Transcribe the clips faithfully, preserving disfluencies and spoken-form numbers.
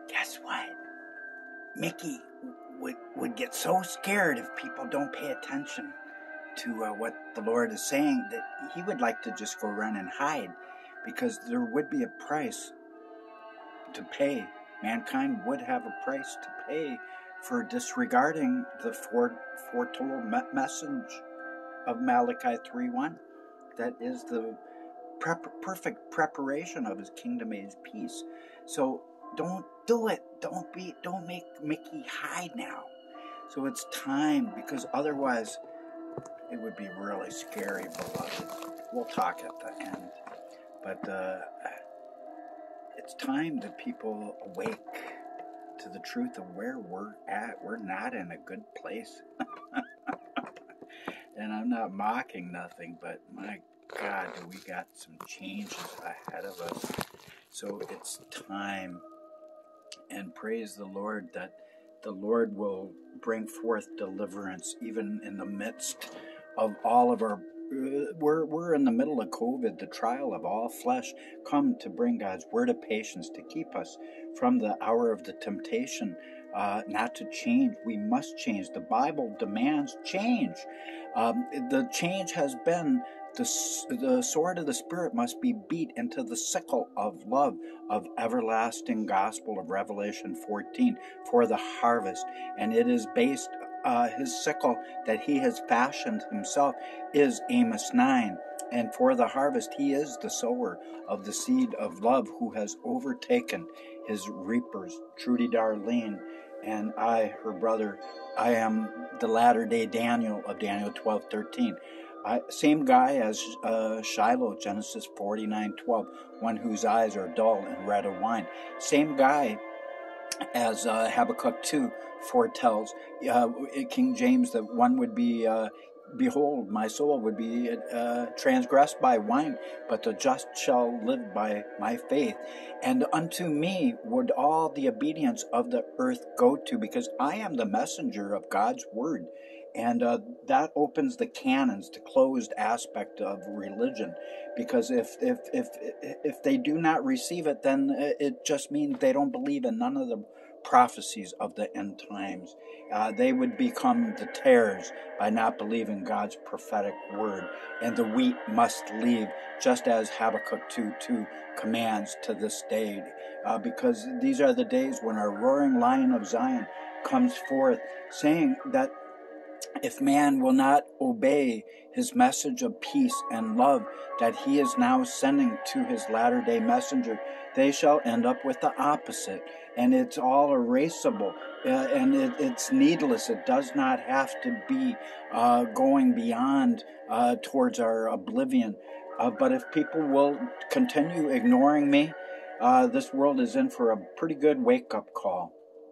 guess what? Mickey would, would get so scared if people don't pay attention to uh, what the Lord is saying that he would like to just go run and hide, because there would be a price to pay. Mankind would have a price to pay for disregarding the fore, foretold me- message of Malachi three one. That is the prep, perfect preparation of his kingdom age peace. So don't do it. Don't be. Don't make Mickey hide now. So it's time, because otherwise it would be really scary, beloved. We'll talk at the end. But uh, it's time that people awake to the truth of where we're at. We're not in a good place. And I'm not mocking nothing, but my God, we got some changes ahead of us. So it's time. And praise the Lord that the Lord will bring forth deliverance even in the midst of all of our... We're, we're in the middle of COVID, the trial of all flesh, come to bring God's word of patience to keep us from the hour of the temptation, uh, not to change. We must change. The Bible demands change. Um, the change has been the, the sword of the Spirit must be beat into the sickle of love, of everlasting gospel of Revelation fourteen for the harvest. And it is based, uh, his sickle that he has fashioned himself is Amos nine. And for the harvest, he is the sower of the seed of love who has overtaken his reapers. Trudy Darlene and I, her brother, I am the latter-day Daniel of Daniel twelve thirteen. I, same guy as uh, Shiloh, Genesis forty-nine twelve, one whose eyes are dull and red of wine. Same guy as uh, Habakkuk two foretells, uh, King James, that one would be, uh, behold, my soul would be uh, transgressed by wine, but the just shall live by my faith. And unto me would all the obedience of the earth go to, because I am the messenger of God's word. And uh, that opens the canons, the closed aspect of religion, because if if if if they do not receive it, then it just means they don't believe in none of the prophecies of the end times. Uh, they would become the tares by not believing God's prophetic word, and the wheat must leave, just as Habakkuk two two commands to this day, uh, because these are the days when our roaring lion of Zion comes forth, saying that if man will not obey his message of peace and love that he is now sending to his latter-day messenger, they shall end up with the opposite. And it's all erasable, uh, and it, it's needless. It does not have to be uh, going beyond uh, towards our oblivion. Uh, but if people will continue ignoring me, uh, this world is in for a pretty good wake-up call,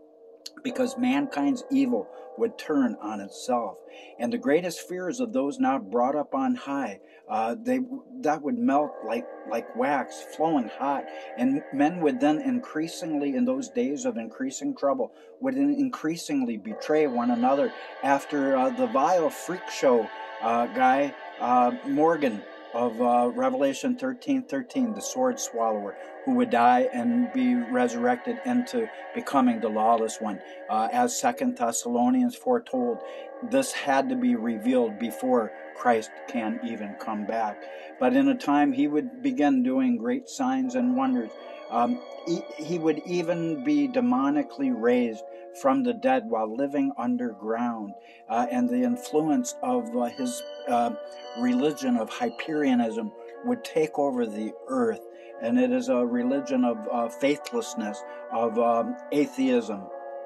because mankind's evil would turn on itself. And the greatest fears of those not brought up on high, uh, they that would melt like, like wax, flowing hot. And men would then increasingly, in those days of increasing trouble, would increasingly betray one another after uh, the vile freak show uh, guy, uh, Morgan, of uh, Revelation thirteen thirteen, the sword swallower, who would die and be resurrected into becoming the lawless one. Uh, as Second Thessalonians foretold, this had to be revealed before Christ can even come back. But in a time he would begin doing great signs and wonders. Um, he, he would even be demonically raised from the dead while living underground. Uh, and the influence of uh, his uh, religion of Hyperianism would take over the earth. And it is a religion of uh, faithlessness, of um, atheism.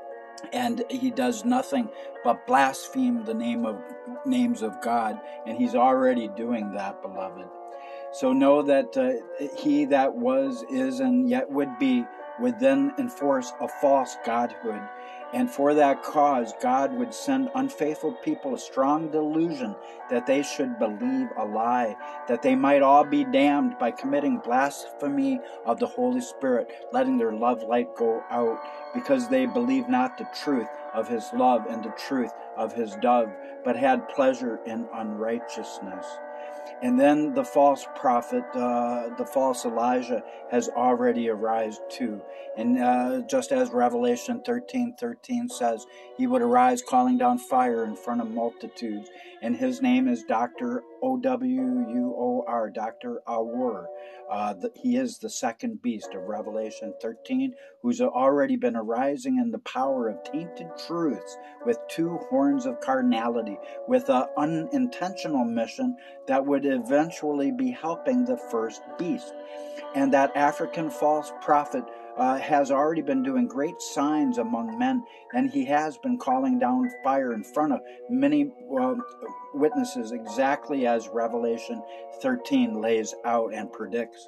And he does nothing but blaspheme the name of names of God. And he's already doing that, beloved. So know that uh, he that was, is, and yet would be would then enforce a false godhood. And for that cause, God would send unfaithful people a strong delusion that they should believe a lie, that they might all be damned by committing blasphemy of the Holy Spirit, letting their love light go out, because they believe not the truth of his love and the truth of his dove, but had pleasure in unrighteousness. And then the false prophet, uh, the false Elijah, has already arisen too. And uh, just as Revelation thirteen thirteen says, he would arise calling down fire in front of multitudes. And his name is Doctor O W U O R, Doctor Awur. Uh, the, he is the second beast of Revelation thirteen, who's already been arising in the power of tainted truths with two horns of carnality, with an unintentional mission that would eventually be helping the first beast. And that African false prophet uh, has already been doing great signs among men, and he has been calling down fire in front of many uh, witnesses, exactly as Revelation thirteen lays out and predicts.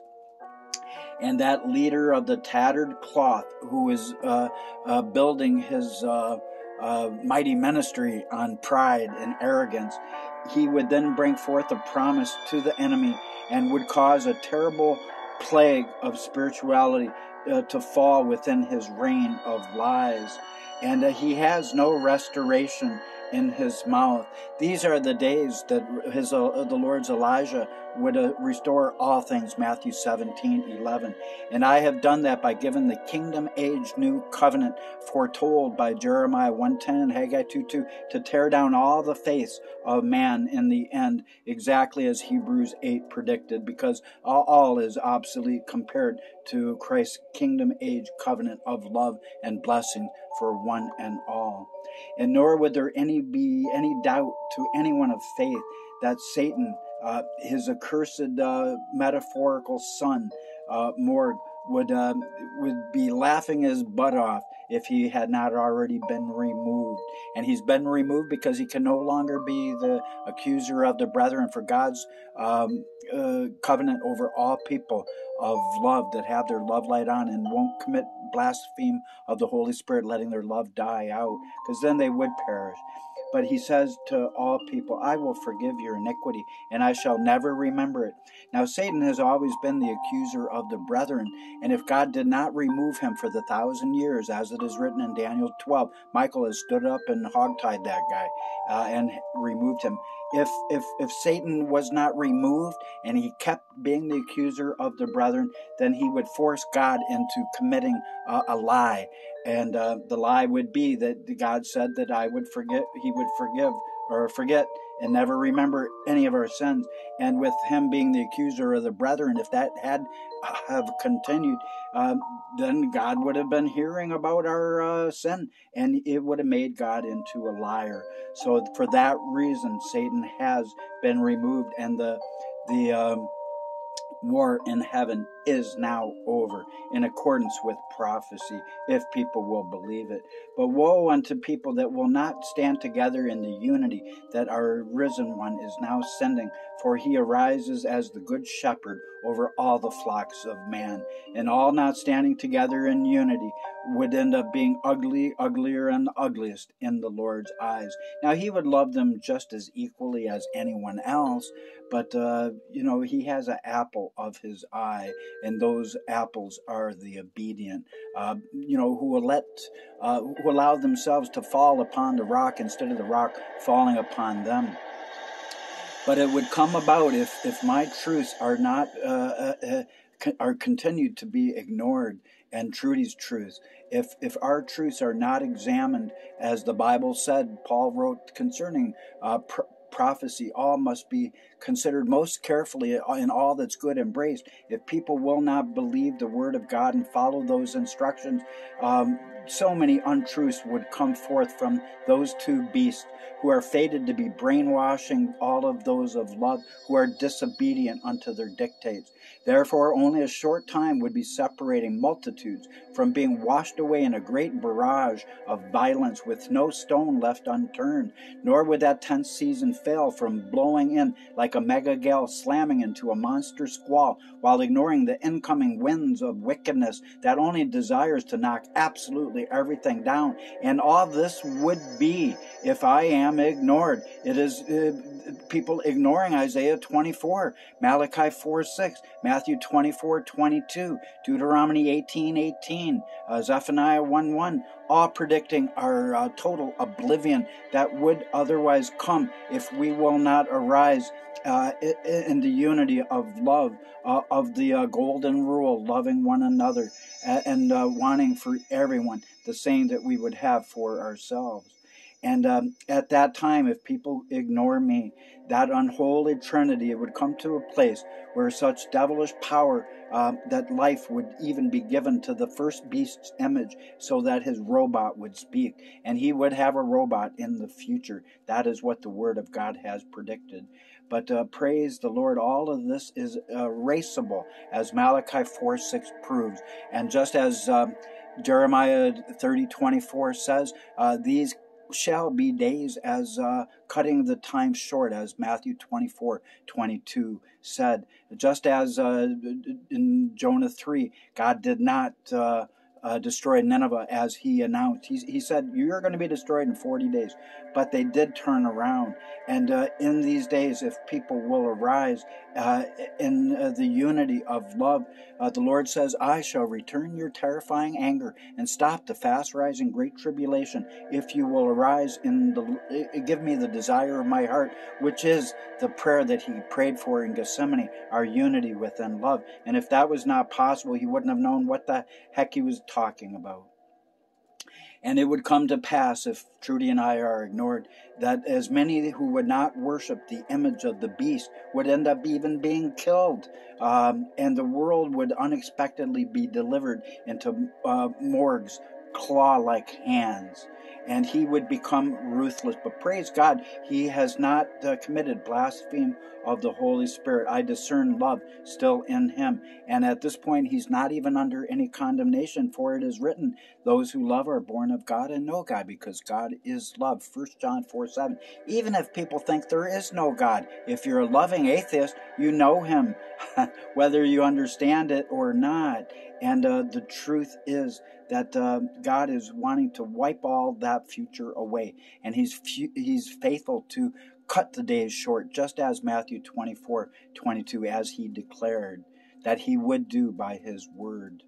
And that leader of the tattered cloth, who is uh, uh, building his uh, uh, mighty ministry on pride and arrogance, he would then bring forth a promise to the enemy and would cause a terrible plague of spirituality uh, to fall within his reign of lies. And uh, he has no restoration in his mouth. These are the days that his uh, the Lord's Elijah would uh, restore all things, Matthew seventeen eleven. And I have done that by giving the kingdom age new covenant foretold by Jeremiah one ten and Haggai two two to tear down all the faiths of man in the end, exactly as Hebrews eight predicted, because all, all is obsolete compared to Christ's kingdom age covenant of love and blessing for one and all. And nor would there any be any doubt to anyone of faith that Satan, uh, his accursed uh, metaphorical son, uh, Morg, would uh, would be laughing his butt off if he had not already been removed. And he's been removed because he can no longer be the accuser of the brethren, for God's um, uh, covenant over all people of love that have their love light on and won't commit blaspheme of the Holy Spirit, letting their love die out, because then they would perish. But he says to all people, I will forgive your iniquity, and I shall never remember it. Now Satan has always been the accuser of the brethren, and if God did not remove him for the thousand years, as it is written in Daniel twelve, Michael has stood up and hogtied that guy uh, and removed him. If, if, if Satan was not removed and he kept being the accuser of the brethren, then he would force God into committing uh, a lie. And uh, the lie would be that God said that I would forget, he would forgive or forget and never remember any of our sins. And with him being the accuser of the brethren, if that had have continued, um, then God would have been hearing about our uh, sin, and it would have made God into a liar. So for that reason, Satan has been removed, and the the um, war in heaven is now over, in accordance with prophecy, if people will believe it. But woe unto people that will not stand together in the unity that our risen one is now sending, for he arises as the good shepherd over all the flocks of man. And all not standing together in unity would end up being ugly, uglier, and ugliest in the Lord's eyes. Now, he would love them just as equally as anyone else, but, uh, you know, he has an apple of his eye, and those apples are the obedient, uh, you know, who will let, uh, who allow themselves to fall upon the rock instead of the rock falling upon them. But it would come about if, if my truths are not uh, uh, are continued to be ignored, and Trudy's truths. If if our truths are not examined, as the Bible said, Paul wrote concerning uh, pr- prophecy, all must be considered most carefully in all that's good embraced. If people will not believe the word of God and follow those instructions, um, so many untruths would come forth from those two beasts who are fated to be brainwashing all of those of love who are disobedient unto their dictates. Therefore, only a short time would be separating multitudes from being washed away in a great barrage of violence with no stone left unturned, nor would that tenth season fail from blowing in like a mega gale slamming into a monster squall while ignoring the incoming winds of wickedness that only desires to knock absolutely absolutely everything down. And all this would be if I am ignored. It is uh, people ignoring Isaiah twenty-four, Malachi four six, Matthew twenty-four twenty-two, Deuteronomy eighteen eighteen, uh, Zephaniah one one, all predicting our uh, total oblivion that would otherwise come if we will not arise uh, in the unity of love, uh, of the uh, golden rule, loving one another and uh, wanting for everyone the same that we would have for ourselves. And um, at that time, if people ignore me, that unholy trinity, it would come to a place where such devilish power uh, that life would even be given to the first beast's image so that his robot would speak. And he would have a robot in the future. That is what the Word of God has predicted. But uh, praise the Lord, all of this is erasable, as Malachi four six proves. And just as um, Jeremiah thirty twenty-four says, uh, these shall be days as uh, cutting the time short, as Matthew twenty-four twenty-two said. Just as uh, in Jonah three, God did not uh, uh, destroy Nineveh as he announced. He, he said, you're going to be destroyed in forty days. But they did turn around. And uh, in these days, if people will arise uh, in uh, the unity of love, uh, the Lord says, I shall return your terrifying anger and stop the fast rising great tribulation if you will arise in the, uh, give me the desire of my heart, which is the prayer that he prayed for in Gethsemane, our unity within love. And if that was not possible, he wouldn't have known what the heck he was talking about. And it would come to pass, if Trudy and I are ignored, that as many who would not worship the image of the beast would end up even being killed. Um, and the world would unexpectedly be delivered into uh, morgues, claw-like hands. And he would become ruthless. But praise God, he has not uh, committed blasphemy of the Holy Spirit. I discern love still in him. And at this point, he's not even under any condemnation, for it is written, those who love are born of God and know God, because God is love. First John four seven. Even if people think there is no God, if you're a loving atheist, you know him, whether you understand it or not. And uh, the truth is that uh, God is wanting to wipe all that future away. And he's fu- he's faithful to cut the days short, just as Matthew twenty-four twenty-two, as he declared that he would do by his word.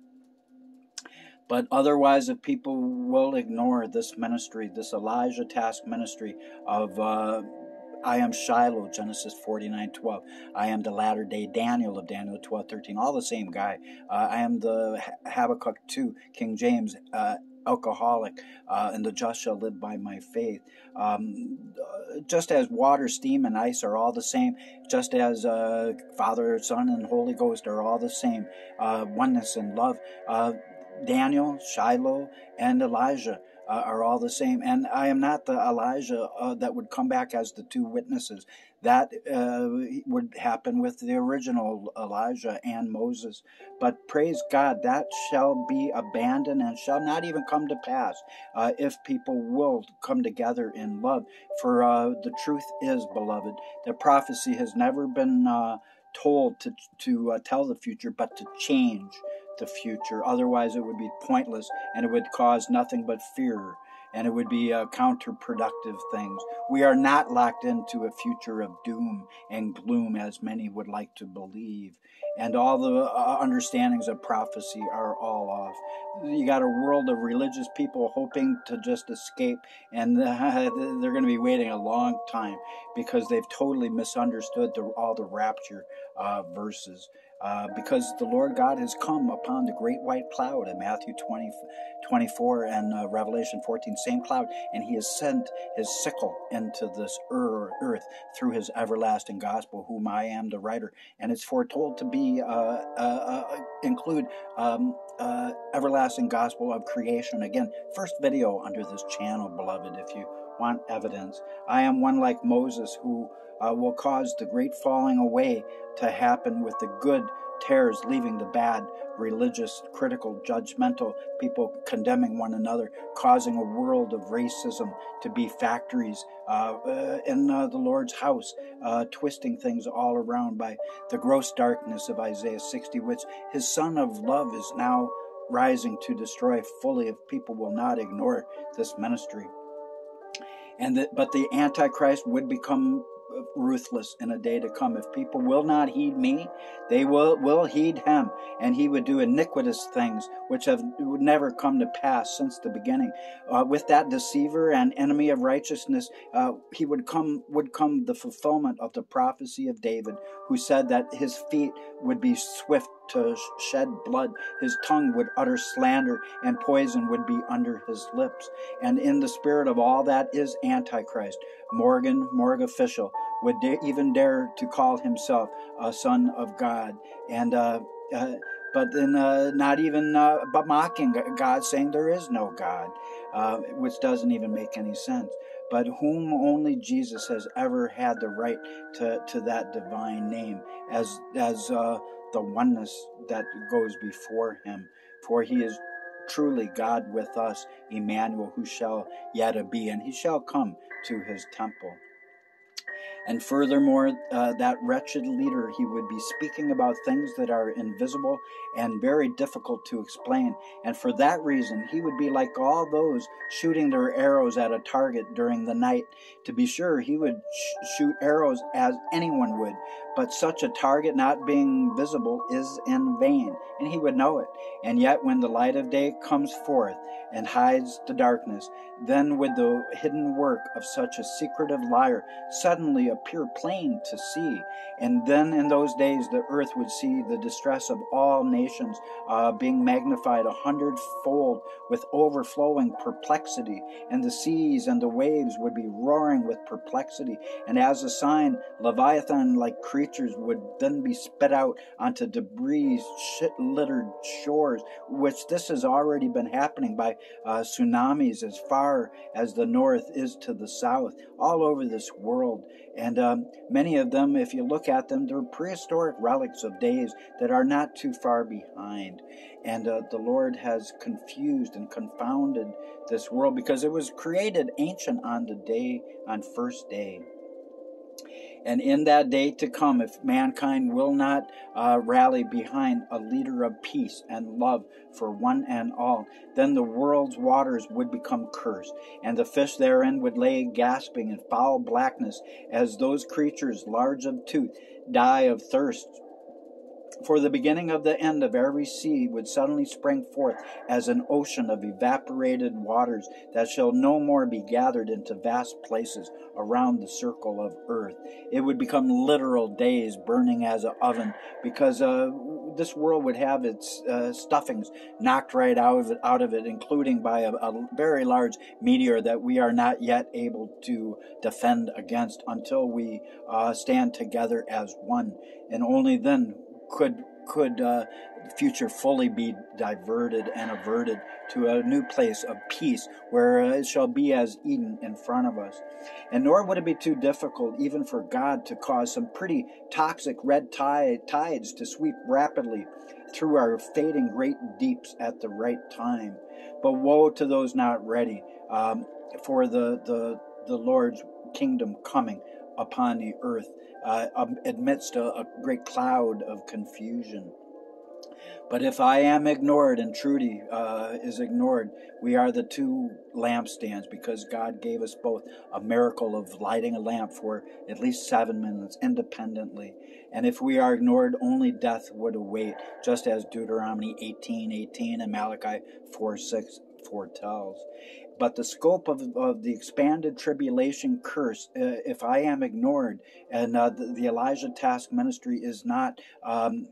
But otherwise, if people will ignore this ministry, this Elijah task ministry of uh, I am Shiloh, Genesis forty-nine twelve. I am the latter day Daniel of Daniel twelve thirteen. All the same guy. Uh, I am the Habakkuk two, King James, uh, alcoholic, uh, and the just shall live by my faith. Um, just as water, steam, and ice are all the same, just as uh, Father, Son, and Holy Ghost are all the same, uh, oneness and love. Uh, Daniel, Shiloh, and Elijah Uh, are all the same. And I am not the Elijah uh, that would come back as the two witnesses. That uh, would happen with the original Elijah and Moses. But praise God, that shall be abandoned and shall not even come to pass uh, if people will come together in love. For uh, the truth is, beloved, that prophecy has never been uh, told to, to uh, tell the future, but to change the future. Otherwise, it would be pointless, and it would cause nothing but fear, and it would be uh, counterproductive things. We are not locked into a future of doom and gloom, as many would like to believe. And all the uh, understandings of prophecy are all off. You got a world of religious people hoping to just escape, and uh, they're going to be waiting a long time because they've totally misunderstood the, all the rapture uh, verses. Uh, because the Lord God has come upon the great white cloud in Matthew twenty, twenty-four and uh, Revelation fourteen, same cloud, and he has sent his sickle into this earth through his everlasting gospel, whom I am the writer. And it's foretold to be, uh, uh, uh, include um, uh, everlasting gospel of creation. Again, first video under this channel, beloved, if you want evidence. I am one like Moses who Uh, will cause the great falling away to happen with the good tares leaving the bad, religious, critical, judgmental people condemning one another, causing a world of racism to be factories uh, uh, in uh, the Lord's house, uh, twisting things all around by the gross darkness of Isaiah sixty, which his Son of Love is now rising to destroy fully if people will not ignore this ministry. And that, but the Antichrist would become ruthless in a day to come. If people will not heed me, they will will heed him, and he would do iniquitous things which have would never come to pass since the beginning. Uh, with that deceiver and enemy of righteousness, uh, he would come would come the fulfillment of the prophecy of David, who said that his feet would be swift to shed blood, his tongue would utter slander, and poison would be under his lips. And in the spirit of all that is Antichrist, Morgan Morgofficial would da- even dare to call himself a son of God, and uh, uh, but then uh, not even uh, but mocking God, saying there is no God, uh, which doesn't even make any sense. But whom only Jesus has ever had the right to, to that divine name, as as uh, the oneness that goes before him. For he is truly God with us, Emmanuel, who shall yet be, and he shall come to his temple. And furthermore, uh, that wretched leader, he would be speaking about things that are invisible and very difficult to explain. And for that reason, he would be like all those shooting their arrows at a target during the night. To be sure, he would sh- shoot arrows as anyone would, but such a target not being visible is in vain, and he would know it. And yet when the light of day comes forth and hides the darkness, then would the hidden work of such a secretive liar suddenly appear plain to see. And then in those days the earth would see the distress of all nations uh, being magnified a hundredfold with overflowing perplexity, and the seas and the waves would be roaring with perplexity. And as a sign, Leviathan-like creatures would then be spit out onto debris shit-littered shores, which this has already been happening by uh, tsunamis as far as the north is to the south, all over this world. And um, many of them, if you look at them, they're prehistoric relics of days that are not too far behind. And uh, the Lord has confused and confounded this world because it was created ancient on the day, on first day. And in that day to come, if mankind will not uh, rally behind a leader of peace and love for one and all, then the world's waters would become cursed, and the fish therein would lay gasping in foul blackness, as those creatures large of tooth die of thirst. For the beginning of the end of every sea would suddenly spring forth as an ocean of evaporated waters that shall no more be gathered into vast places around the circle of earth. It would become literal days burning as an oven, because uh, this world would have its uh, stuffings knocked right out of it, out of it, including by a, a very large meteor that we are not yet able to defend against until we uh, stand together as one. And only then could could uh, future fully be diverted and averted to a new place of peace, where uh, it shall be as Eden in front of us. And nor would it be too difficult even for God to cause some pretty toxic red tide, tides to sweep rapidly through our fading great deeps at the right time. But woe to those not ready um, for the, the, the Lord's kingdom coming upon the earth, uh, amidst a, a great cloud of confusion. But if I am ignored and Trudy uh, is ignored, we are the two lampstands, because God gave us both a miracle of lighting a lamp for at least seven minutes independently. And if we are ignored, only death would await, just as Deuteronomy eighteen eighteen and Malachi four six foretells. But the scope of, of the expanded tribulation curse, uh, if I am ignored, and uh, the, the Elijah Task Ministry is not, um,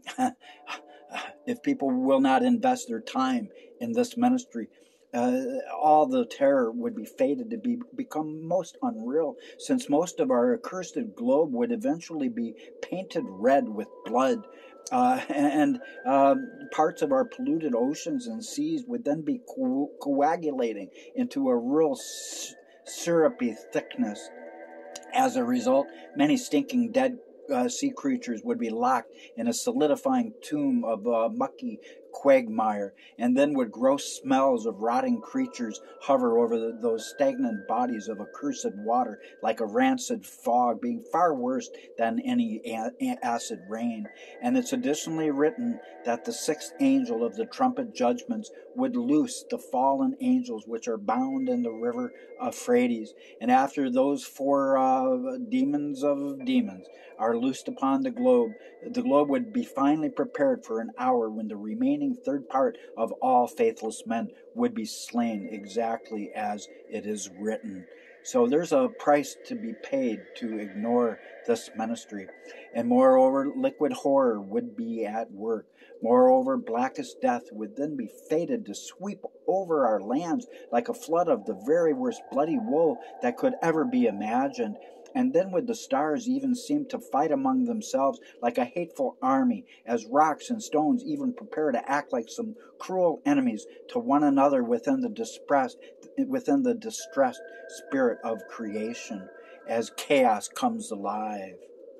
if people will not invest their time in this ministry, uh, all the terror would be fated to be become most unreal, since most of our accursed globe would eventually be painted red with blood. Uh, and um, parts of our polluted oceans and seas would then be co- coagulating into a real s- syrupy thickness. As a result, many stinking dead uh, sea creatures would be locked in a solidifying tomb of uh, mucky quagmire, and then would gross smells of rotting creatures hover over the, those stagnant bodies of accursed water like a rancid fog, being far worse than any a- a- acid rain. And it's additionally written that the sixth angel of the trumpet judgments would loose the fallen angels which are bound in the river Euphrates. And after those four uh, demons of demons are loosed upon the globe, the globe would be finally prepared for an hour when the remaining third part of all faithless men would be slain, exactly as it is written. So there's a price to be paid to ignore this ministry. And moreover, liquid horror would be at work. Moreover, blackest death would then be fated to sweep over our lands like a flood of the very worst bloody woe that could ever be imagined. And then would the stars even seem to fight among themselves like a hateful army, as rocks and stones even prepare to act like some cruel enemies to one another within the distressed, within the distressed spirit of creation, as chaos comes alive.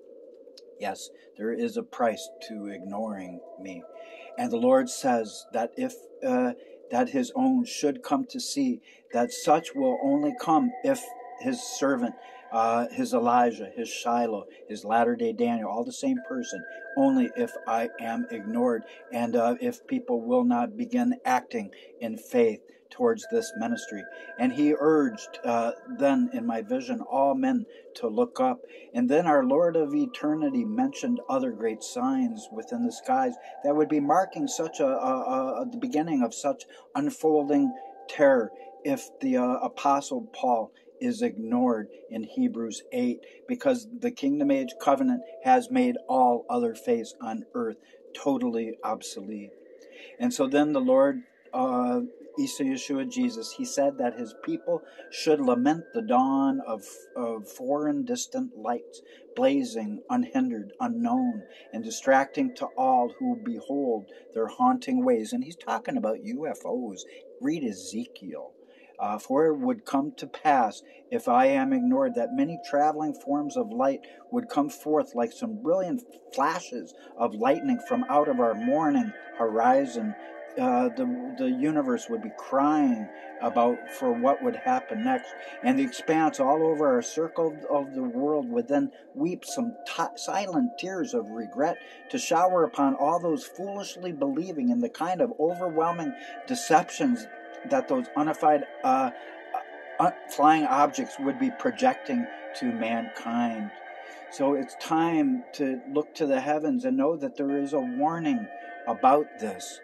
Yes, there is a price to ignoring me. And the Lord says that if uh, that his own should come to see, that such will only come if his servant, uh, his Elijah, his Shiloh, his latter-day Daniel, all the same person, only if I am ignored, and uh, if people will not begin acting in faith towards this ministry. And he urged uh, then in my vision all men to look up. And then our Lord of eternity mentioned other great signs within the skies that would be marking such a, a, a the beginning of such unfolding terror if the uh, apostle Paul is ignored in Hebrews eight, because the kingdom age covenant has made all other faiths on earth totally obsolete. And so then the Lord uh, Isa Yeshua Jesus, he said that his people should lament the dawn of, of foreign distant lights, blazing, unhindered, unknown, and distracting to all who behold their haunting ways. And he's talking about U F Os. Read Ezekiel. Uh, for it would come to pass, if I am ignored, that many traveling forms of light would come forth like some brilliant flashes of lightning from out of our morning horizon. Uh, the the universe would be crying about for what would happen next, and the expanse all over our circle of the world would then weep some t- silent tears of regret to shower upon all those foolishly believing in the kind of overwhelming deceptions that those unified uh, uh, flying objects would be projecting to mankind. So it's time to look to the heavens and know that there is a warning about this.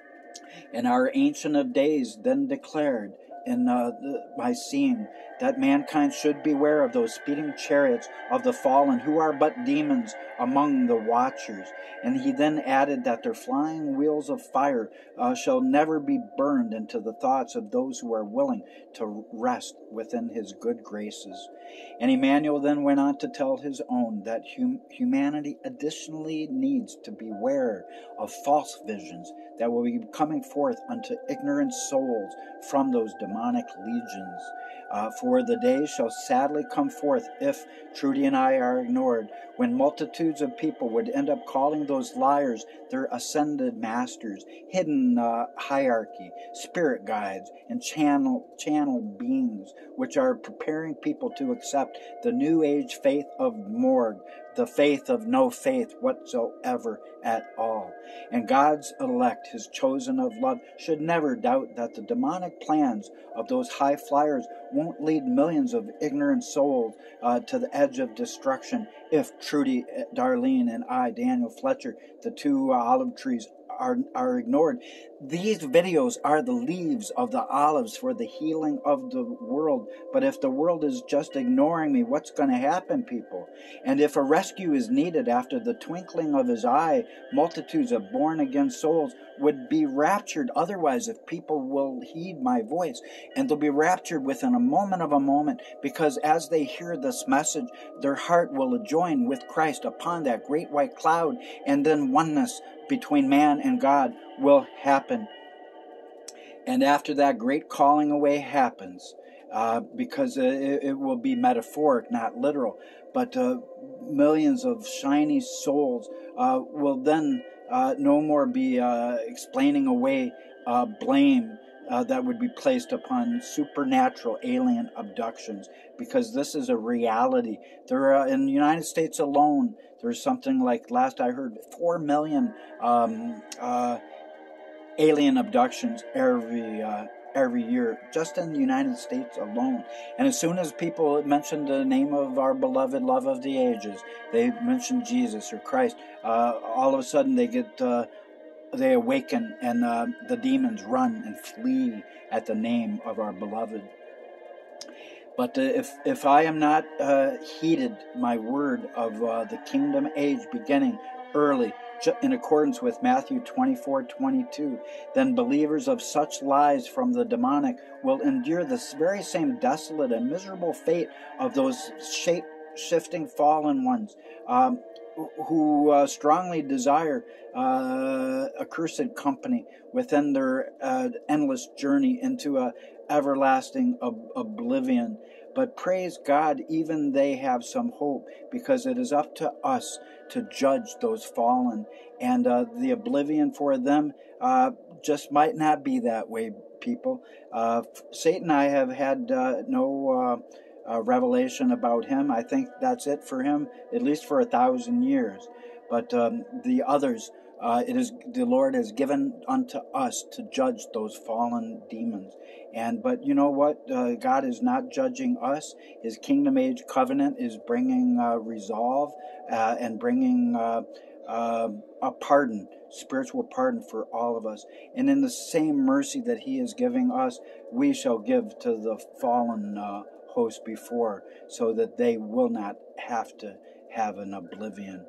And our Ancient of Days then declared in uh, the, by seeing that mankind should beware of those speeding chariots of the fallen, who are but demons among the watchers. And he then added that their flying wheels of fire uh, shall never be burned into the thoughts of those who are willing to rest within his good graces. And Emmanuel then went on to tell his own that hum- humanity additionally needs to beware of false visions that will be coming forth unto ignorant souls from those demonic legions. Uh, for the days shall sadly come forth, if Trudy and I are ignored, when multitudes of people would end up calling those liars their ascended masters, hidden uh, hierarchy, spirit guides, and channel channel beings, which are preparing people to accept the new age faith of Morg, the faith of no faith whatsoever at all. And God's elect, his chosen of love, should never doubt that the demonic plans of those high flyers won't lead millions of ignorant souls uh, to the edge of destruction if Trudy, Darlene, and I, Daniel Fletcher, the two uh, olive trees, are, are ignored. These videos are the leaves of the olives for the healing of the world. But if the world is just ignoring me, what's going to happen, people? And if a rescue is needed after the twinkling of his eye, multitudes of born-again souls would be raptured otherwise if people will heed my voice. And they'll be raptured within a moment of a moment, because as they hear this message, their heart will join with Christ upon that great white cloud, and then oneness between man and God will happen. And after that great calling away happens, uh, because it, it will be metaphoric, not literal, but uh, millions of shiny souls uh, will then uh, no more be uh, explaining away uh, blame uh, that would be placed upon supernatural alien abductions, because this is a reality. There are, in the United States alone, there's something like, last I heard, four million um, uh, alien abductions every uh, every year, just in the United States alone. And as soon as people mention the name of our beloved love of the ages, they mention Jesus or Christ, uh, all of a sudden they get uh, they awaken, and uh, the demons run and flee at the name of our beloved. But uh, if if I am not uh, heeded my word of uh, the kingdom age beginning early, in accordance with Matthew twenty-four twenty-two, then believers of such lies from the demonic will endure the very same desolate and miserable fate of those shape-shifting fallen ones, um, who uh, strongly desire uh, accursed company within their uh, endless journey into a everlasting ob- oblivion. But praise God, even they have some hope, because it is up to us to judge those fallen. And uh, the oblivion for them uh, just might not be that way, people. Uh, Satan, I have had uh, no uh, uh, revelation about him. I think that's it for him, at least for a thousand years. But um, the others, uh, it is the Lord has given unto us to judge those fallen demons. And but you know what? Uh, God is not judging us. His kingdom age covenant is bringing uh, resolve uh, and bringing uh, uh, a pardon, spiritual pardon for all of us. And in the same mercy that He is giving us, we shall give to the fallen uh, host before, so that they will not have to have an oblivion.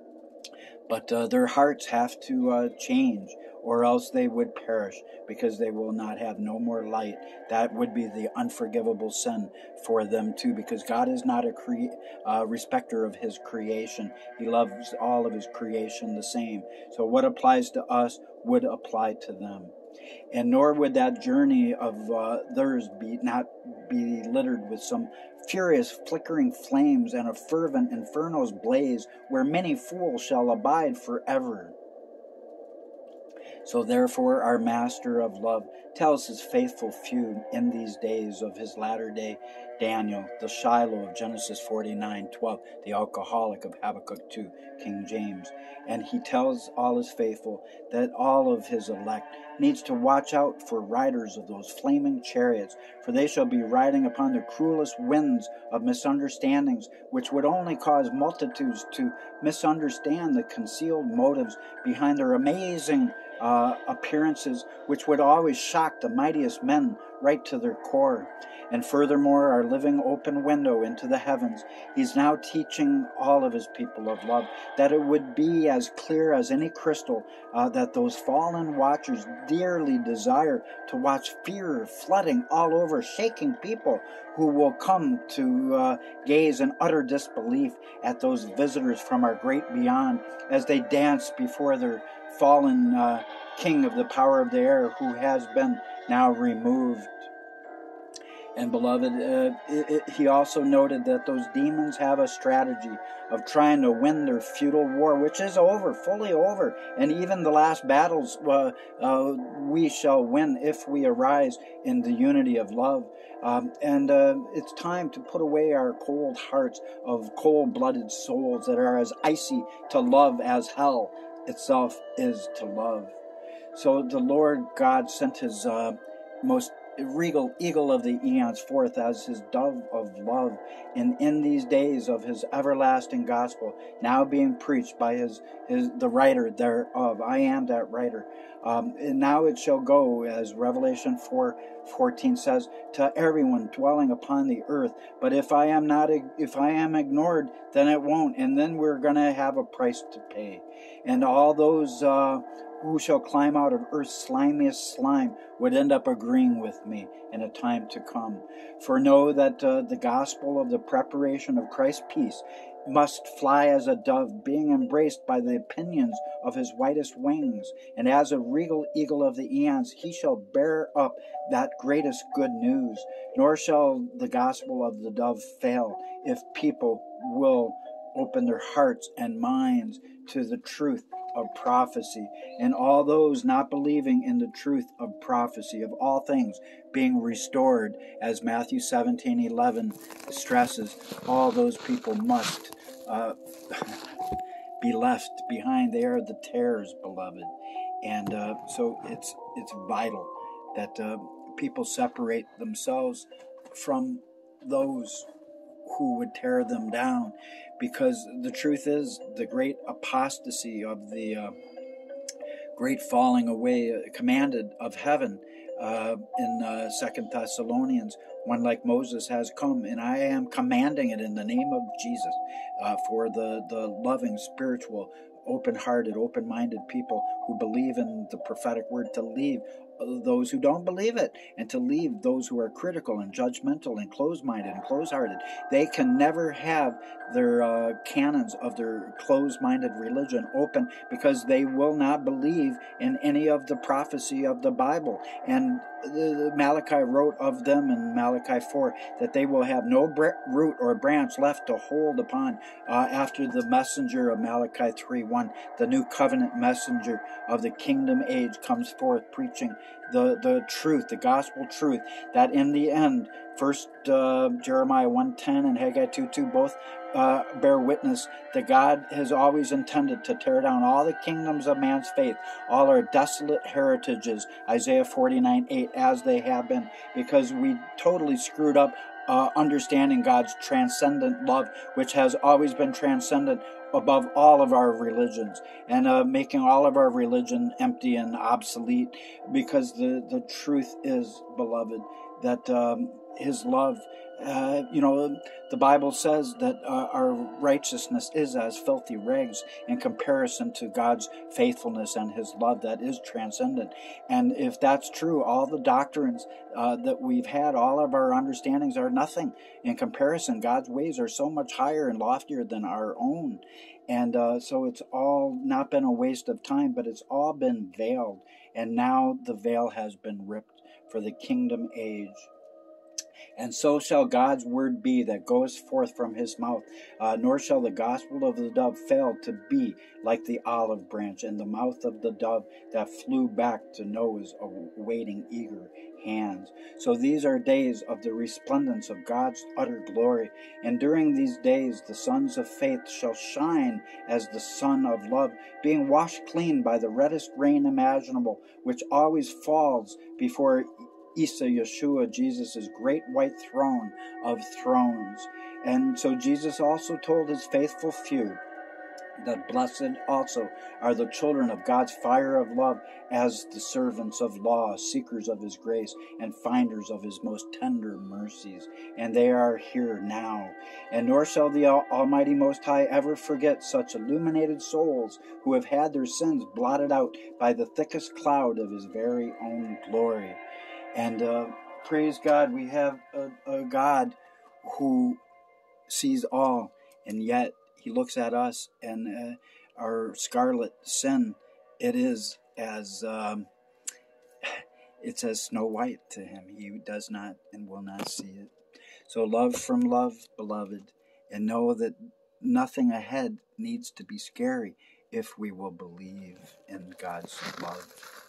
But uh, their hearts have to uh, change, or else they would perish, because they will not have no more light. That would be the unforgivable sin for them too, because God is not a cre- uh, respecter of His creation. He loves all of His creation the same. So what applies to us would apply to them. And nor would that journey of uh, theirs be not be littered with some furious flickering flames and a fervent inferno's blaze, where many fools shall abide forever. So therefore our Master of love tells His faithful few in these days of His latter day, Daniel, the Shiloh of Genesis forty-nine twelve, the alcoholic of Habakkuk two, King James. And He tells all His faithful that all of His elect needs to watch out for riders of those flaming chariots, for they shall be riding upon the cruelest winds of misunderstandings, which would only cause multitudes to misunderstand the concealed motives behind their amazing uh, appearances, which would always shock the mightiest men right to their core. And furthermore, our living open window into the heavens, He's now teaching all of His people of love that it would be as clear as any crystal uh, that those fallen watchers dearly desire to watch fear flooding all over, shaking people who will come to uh, gaze in utter disbelief at those visitors from our great beyond as they dance before their fallen uh, king of the power of the air, who has been now removed. And beloved, uh, it, it, he also noted that those demons have a strategy of trying to win their feudal war, which is over, fully over. And even the last battles uh, uh, we shall win if we arise in the unity of love. Um, and uh, it's time to put away our cold hearts of cold-blooded souls that are as icy to love as hell itself is to love. So the Lord God sent His uh, most regal eagle of the eons forth as His dove of love, and in these days of His everlasting gospel, now being preached by his, his the writer thereof. I am that writer. Um, and now it shall go, as Revelation four fourteen says, to everyone dwelling upon the earth. But if I am not, if I am ignored, then it won't, and then we're going to have a price to pay. And all those uh, who shall climb out of earth's slimiest slime would end up agreeing with me in a time to come. For know that uh, the gospel of the preparation of Christ's peace must fly as a dove, being embraced by the pinions of His whitest wings. And as a regal eagle of the eons, He shall bear up that greatest good news. Nor shall the gospel of the dove fail, if people will open their hearts and minds to the truth of prophecy, and all those not believing in the truth of prophecy, of all things being restored, as Matthew seventeen eleven stresses, all those people must uh, be left behind. They are the tares, beloved. And uh, so it's it's vital that uh, people separate themselves from those who would tear them down, because the truth is the great apostasy of the uh, great falling away uh, commanded of heaven uh, in uh, Second Thessalonians. One like Moses has come, and I am commanding it in the name of Jesus uh, for the, the loving, spiritual, open-hearted, open-minded people who believe in the prophetic word to leave those who don't believe it, and to leave those who are critical and judgmental and closed-minded and closed-hearted. They can never have their uh, canons of their closed-minded religion open, because they will not believe in any of the prophecy of the Bible. And the, the Malachi wrote of them in Malachi four that they will have no root or branch left to hold upon uh, after the messenger of Malachi three one, the new covenant messenger of the kingdom age, comes forth preaching the, the truth, the gospel truth, that in the end, first uh, Jeremiah one ten and Haggai two two both uh, bear witness that God has always intended to tear down all the kingdoms of man's faith, all our desolate heritages, Isaiah forty-nine eight, as they have been, because we totally screwed up uh, understanding God's transcendent love, which has always been transcendent above all of our religions, and uh, making all of our religion empty and obsolete, because the, the truth is, beloved, that um, his love, uh, you know, the Bible says that uh, our righteousness is as filthy rags in comparison to God's faithfulness and his love that is transcendent. And if that's true, all the doctrines uh, that we've had, all of our understandings are nothing in comparison. God's ways are so much higher and loftier than our own. And uh, so it's all not been a waste of time, but it's all been veiled. And now the veil has been ripped for the kingdom age. And so shall God's word be that goes forth from his mouth, uh, nor shall the gospel of the dove fail to be like the olive branch in the mouth of the dove that flew back to Noah's awaiting eager hands. So these are days of the resplendence of God's utter glory. And during these days the sons of faith shall shine as the sun of love, being washed clean by the reddest rain imaginable, which always falls before Isa Yeshua, Jesus' great white throne of thrones. And so Jesus also told his faithful few that blessed also are the children of God's fire of love, as the servants of law, seekers of his grace, and finders of his most tender mercies. And they are here now. And nor shall the Almighty Most High ever forget such illuminated souls who have had their sins blotted out by the thickest cloud of his very own glory. And uh, praise God, we have a, a God who sees all, and yet he looks at us and uh, our scarlet sin, it is as, um, it's as snow white to him. He does not and will not see it. So love from love, beloved, and know that nothing ahead needs to be scary if we will believe in God's love.